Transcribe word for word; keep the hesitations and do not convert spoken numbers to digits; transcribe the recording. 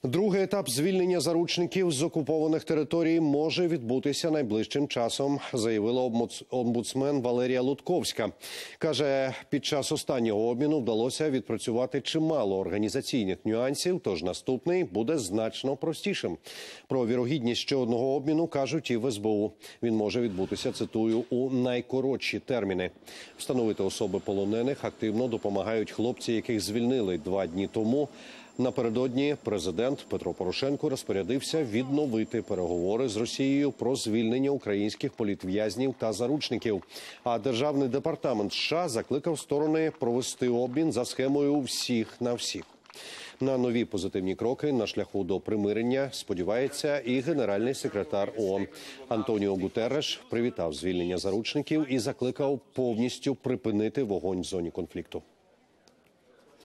Другий етап звільнення заручників з окупованих територій може відбутися найближчим часом, заявила омбудсмен Валерія Лутковська. Каже, під час останнього обміну вдалося відпрацювати чимало організаційних нюансів, тож наступний буде значно простішим. Про вірогідність ще одного обміну кажуть і в ес бе у. Він може відбутися, цитую, у найкоротші терміни. Встановити особи полонених активно допомагають хлопці, яких звільнили два дні тому. Напередодні президент Петро Порошенко розпорядився відновити переговори з Росією про звільнення українських політв'язнів та заручників. А Державний департамент США закликав сторони провести обмін за схемою «всіх на всіх». На нові позитивні кроки на шляху до примирення сподівається і генеральний секретар о он. Антоніо Гутерреш привітав звільнення заручників і закликав повністю припинити вогонь в зоні конфлікту.